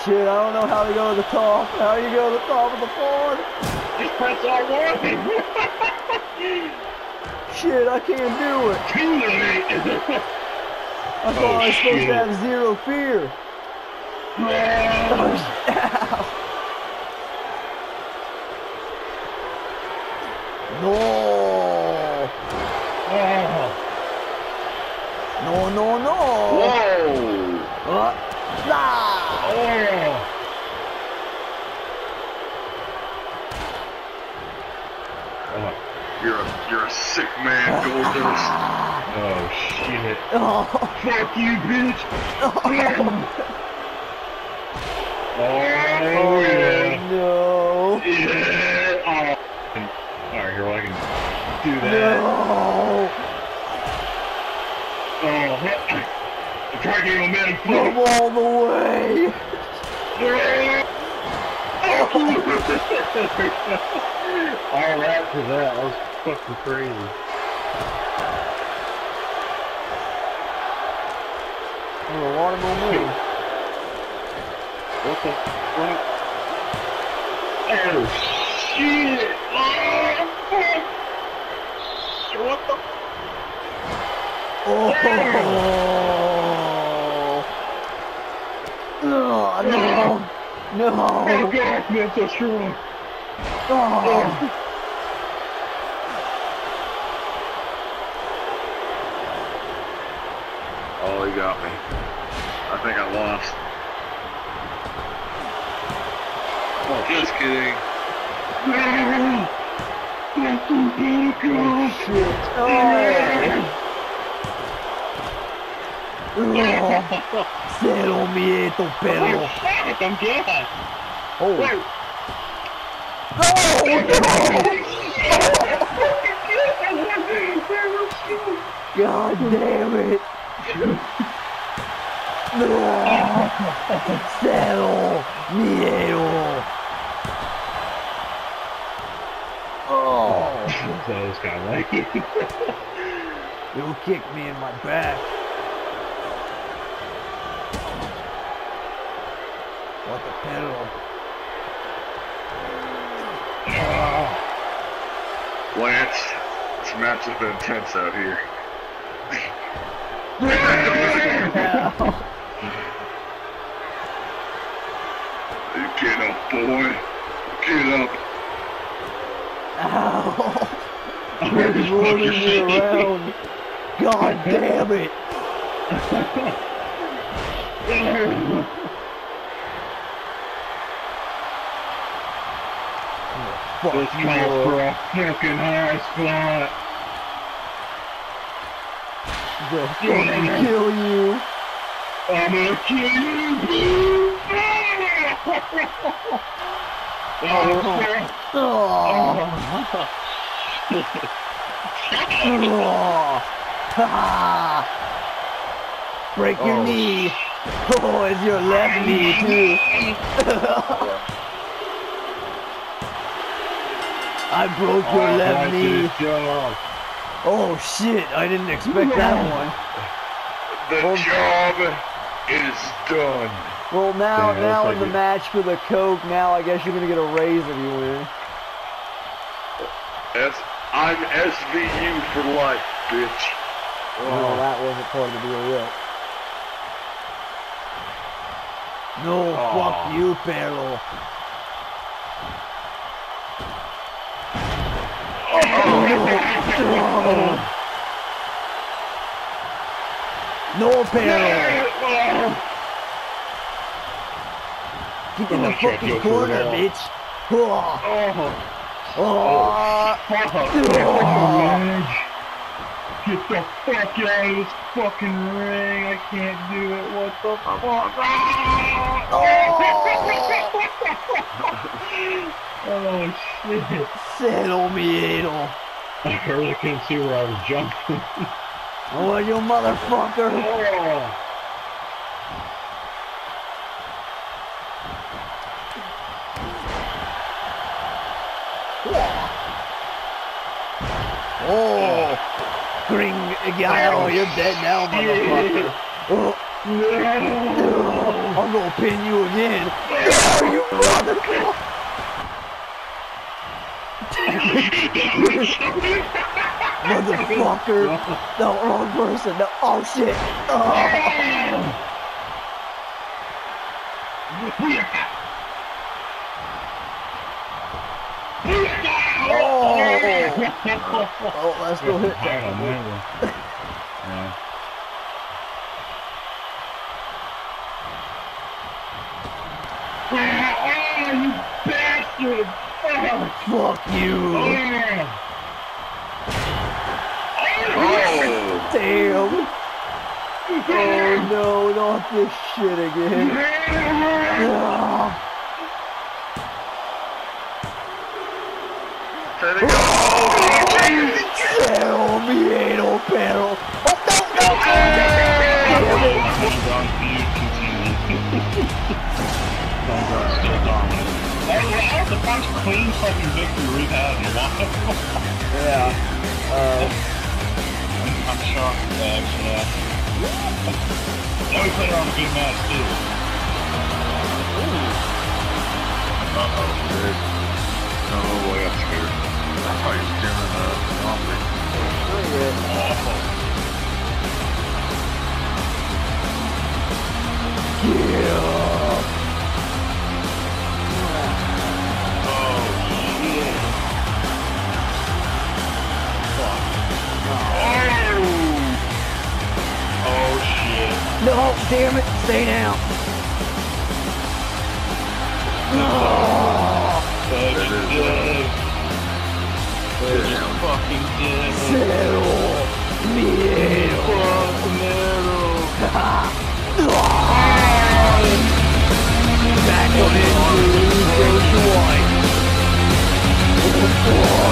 shit, I don't know how to go to the top. How do you go to the top of the pond? Just press R1. Shit, I can't do it. Too late. I thought I was supposed to have zero fear. Oh, no. No, no, no. Whoa. Nah. Oh. You're a sick man, Goldust. Oh shit. Oh. Fuck you, bitch. Oh yeah. No. Yeah. Oh. Alright, here I can do that. No. Oh. I'm trying to get momentum. Go all the way. All right for that. That was fucking crazy. A lot of momentum. What the fuck? Oh shit! Oh fuck! What the? Oh. No. No. No. Oh god, man, so strong. Oh. Oh, he got me. I think I lost. Oh, Just kidding. Shit. Oh. Cero miedo, perro. Oh, fuck, I'm dead. Oh. Wait. God damn it. No. Cero miedo. Oh. That was kind of like it. You kicked me in my back. What the perro? Lance, this match has been intense out here. Get up, boy. Get up. Ow. He's rolling me around. God damn it. Fuck This you calls up. for a fucking high spot. They'll fucking kill you. I'm gonna kill you, Break your knee. Oh, it's your left knee too. I broke your left knee. Oh shit, I didn't expect that one. The job is done. Well, now Yeah, in the match for the Coke, now I guess you're gonna get a raise if you win. I'm SVU for life, bitch. No, that wasn't part of the deal yet. No, fuck you, perro. No, perro. Get in the fucking corner, bitch. Get the fuck out of this fucking ring. I can't do it. What the fuck? Oh shit. Cero miedo. I really couldn't see where I was jumping. Oh, you motherfucker. Oh, Gringo, you're dead now, motherfucker. Oh, I'm gonna pin you again. No, you motherfucker! Motherfucker! No, wrong person. No, oh shit! Oh. Oh, let's go hit that. Yeah. Oh, you bastard! Fuck you! Oh! Damn! Oh no, not this shit again. Ah. Let it go! Tell me ain't no pedal. That was the first clean fucking victory we've had in a while. Yeah. I'm shocked at that, actually. Now we put her on a good match, too. Uh-oh, shit. No, boy, I'm scared. I thought he was doing zombie. Yeah. Oh, shit. No, damn it, stay down. Oh, Fudge is dead. Fudge is fucking dead. Cero miedo. Fuck, Nero. Back on into Joshua White.